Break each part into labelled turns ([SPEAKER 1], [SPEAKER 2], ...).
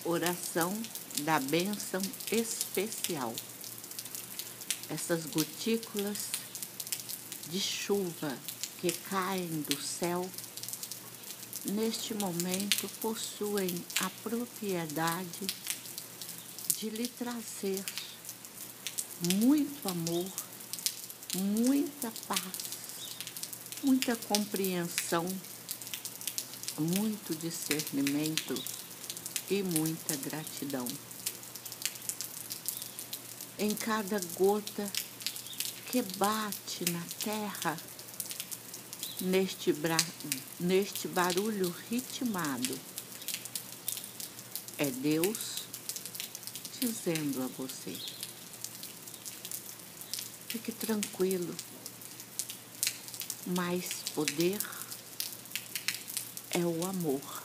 [SPEAKER 1] Oração da bênção especial. Essas gotículas de chuva que caem do céu, neste momento possuem a propriedade de lhe trazer muito amor, muita paz, muita compreensão, muito discernimento e muita gratidão. Em cada gota que bate na terra, neste barulho ritmado, é Deus dizendo a você: fique tranquilo, mais poder é o amor.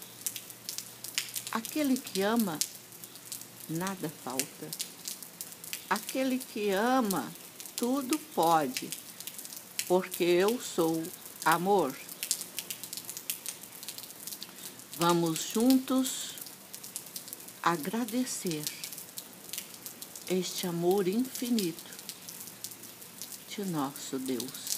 [SPEAKER 1] Aquele que ama, nada falta. Aquele que ama, tudo pode, porque eu sou amor. Vamos juntos agradecer este amor infinito de nosso Deus.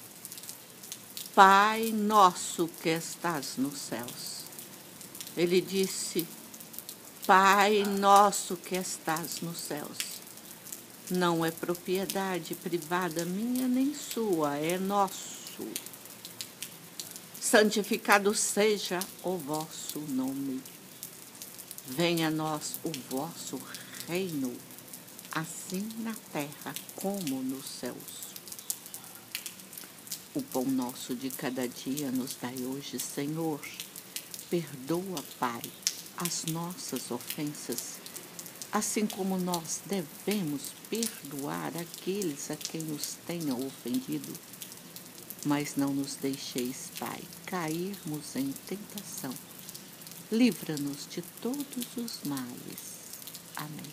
[SPEAKER 1] Pai nosso que estás nos céus. Ele disse: Pai nosso que estás nos céus. Não é propriedade privada minha nem sua, é nosso. Santificado seja o vosso nome. Venha a nós o vosso reino, assim na terra como nos céus. O pão nosso de cada dia nos dai hoje, Senhor. Perdoa, Pai, as nossas ofensas, assim como nós devemos perdoar aqueles a quem nos tenham ofendido. Mas não nos deixeis, Pai, cairmos em tentação. Livra-nos de todos os males. Amém.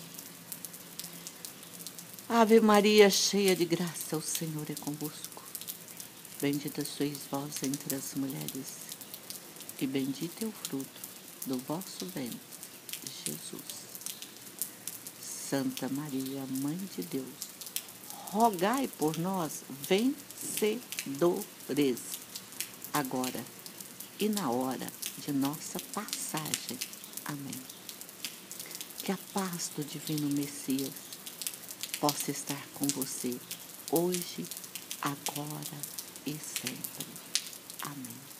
[SPEAKER 1] Ave Maria, cheia de graça, o Senhor é convosco. Bendita sois vós entre as mulheres, e bendito é o fruto do vosso ventre, Jesus. Santa Maria, Mãe de Deus, rogai por nós, vencedores, agora e na hora de nossa passagem. Amém. Que a paz do Divino Messias possa estar com você, hoje, agora e sempre. Amém.